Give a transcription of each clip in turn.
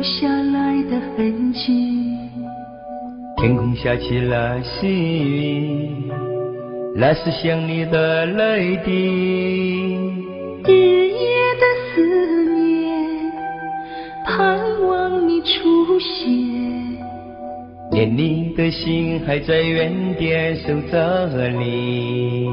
下来的痕迹。 天空下起了细雨，那是想你的泪滴。 日夜的思念，盼望你出现。 念你的心还在原点守着你。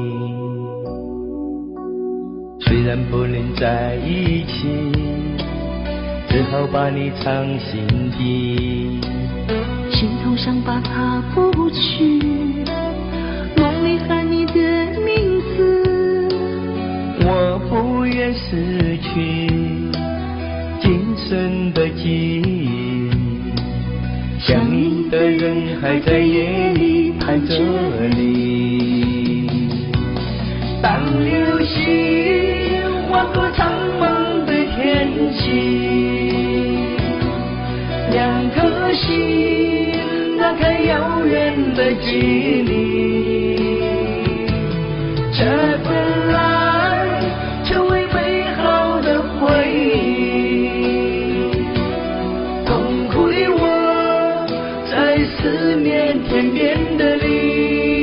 虽然不能在一起，只好把你藏心底。 心头伤疤擦不去，梦里喊你的名字。 我不愿失去今生的记忆，想你的人还在夜里盼着你。当流星划过苍茫的天际，两颗心拉开遥远的距离，这本来成为美好的回忆，痛苦的我在思念天边的你。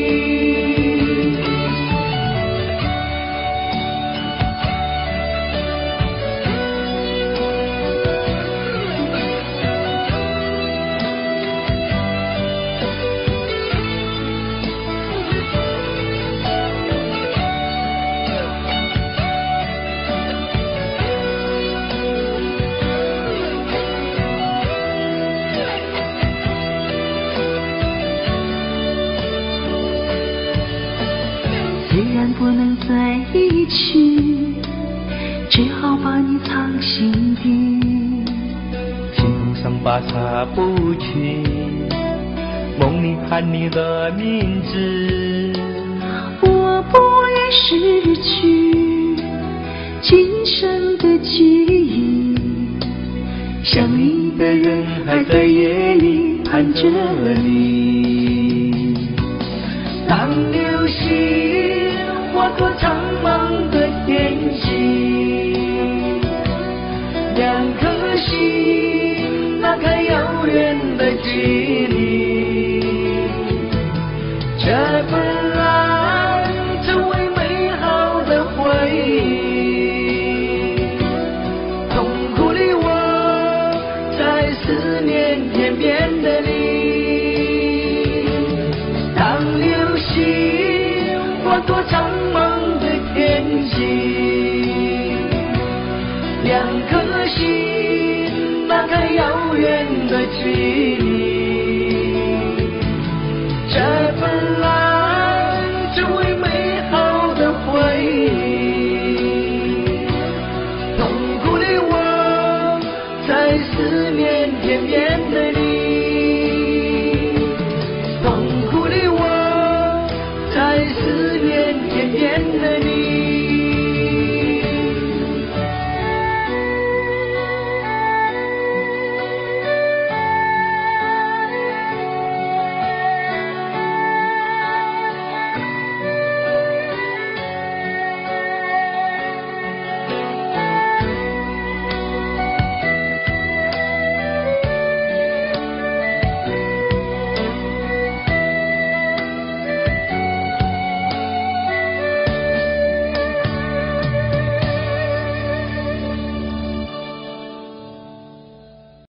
虽然不能在一起，只好把你藏心底。 心头伤疤擦不去，梦里喊你的名字。 我不愿失去今生的记忆， 想你的人还在夜里盼着你。当流星划过苍茫的天际，两颗心拉开遥远的距离，这本来成为美好的回忆，痛苦的我在思念天边的你。当流星划过苍茫的天际，两颗心拉开遥远的距离，这本来成为美好的回忆，痛苦的我在思念天边的你。